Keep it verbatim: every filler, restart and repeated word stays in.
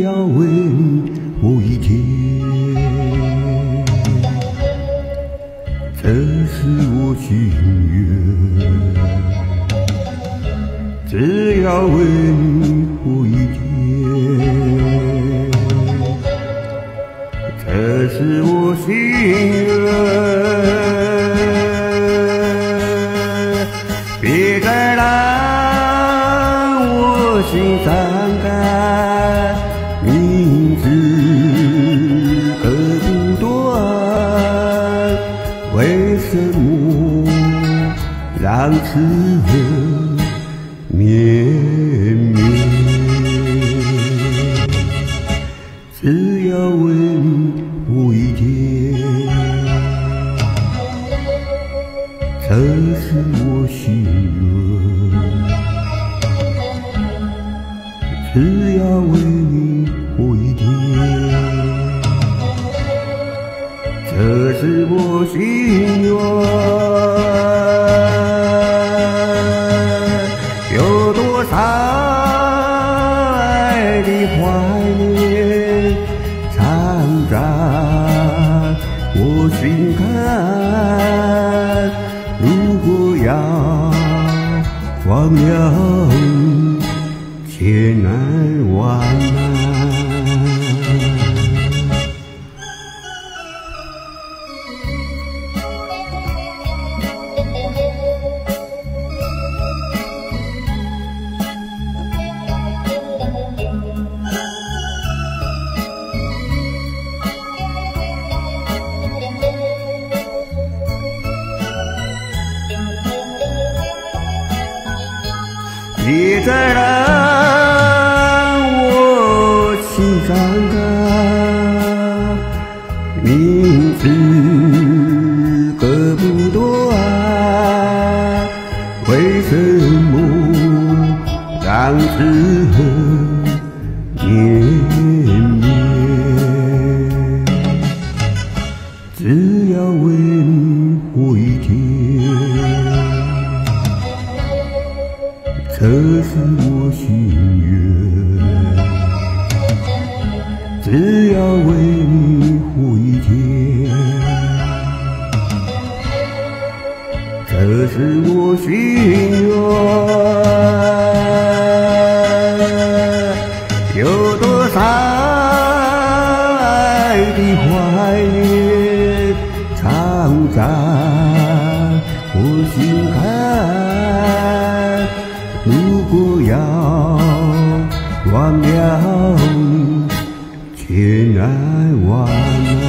只要问我一天，这是我心愿。只要问我一天，这是我心愿。别再让我心伤感，明知割不断，为什么让痴恨绵绵？只要问我一天，这是我心愿。只要问我一天，这是我心愿。有多少爱的怀念，常在我心坎。如果要忘了，千难万难。别再让我心伤感，明知割不断，为什么让痴恨绵绵？只要问我一天，这是我心愿。只要问我一天，这是我心愿。有多少爱的怀念，常在我心坎。如果要忘了，千难万难。